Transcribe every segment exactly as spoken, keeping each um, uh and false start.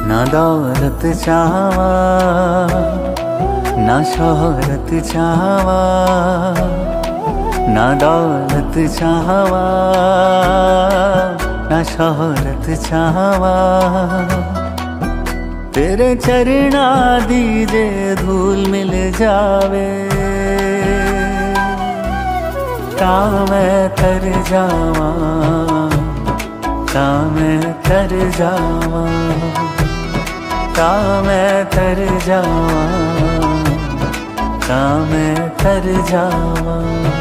ना दौलत चाहवा ना शोहरत चाहवा, ना दौलत चाहवा ना शोहरत चाहवा। तेरे चरना दीजे धूल मिल जावे, ता मैं तर जावा ता मैं तर जावा, ता मैं तर जावा ता मैं तर जावा।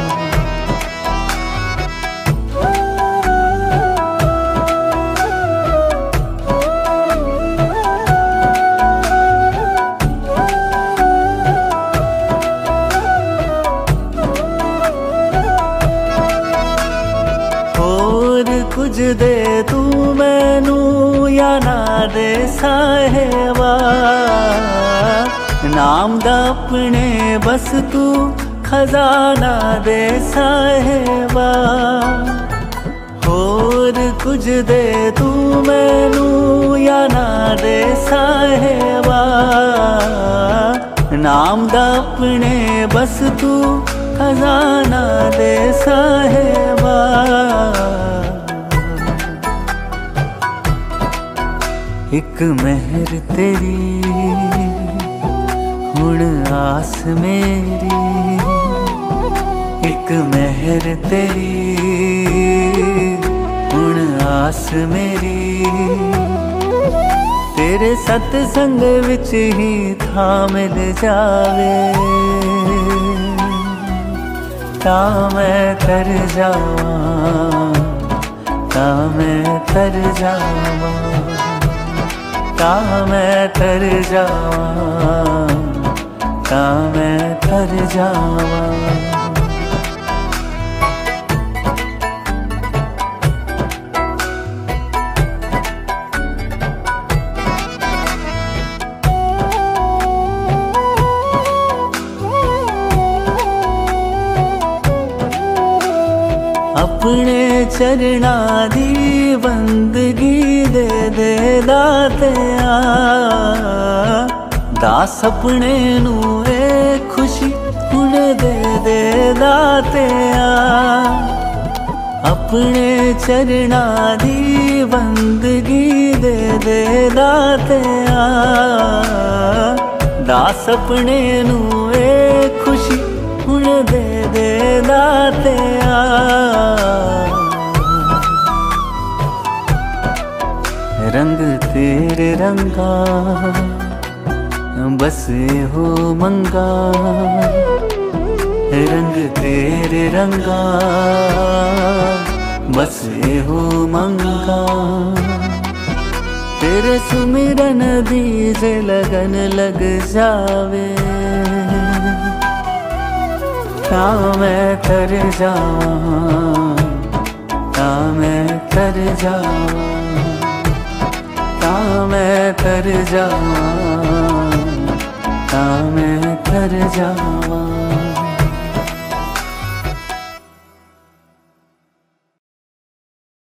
कुछ दे तू मैनू या ना दे साहेबा, नाम दा अपने बस तू खजाना दे साहेबा। होर कुछ दे तू मैनू या ना दे साहेबा, नाम दा अपने बस तू खजाना दे साहेबा। एक मेहर तेरी हुण आस मेरी, एक मेहर तेरी हुण आस मेरी। तेरे सतसंग विच ही था मिल जावे, ता मैं तर जावा ता मैं तर जावा, ता मैं तर जावा ता मैं तर जावा। अपने चरना दी बंदगी दे दे दातिया, दास अपने नू ए खुशी हुण दे दे दातिया। अपने चरना दी बंदगी दे दे दातिया, दास अपने नू ए खुशी हुण दे दे दातिया। रंग तेरे रंगा बस हो मंगा, रंग तेरे रंगा बस हो मंगा। तेरे सुमिरन दीजे लगन लग जावे, ता मैं तर जावा ता मैं तर जावा, ता मैं तर जावा ता मैं तर जावा।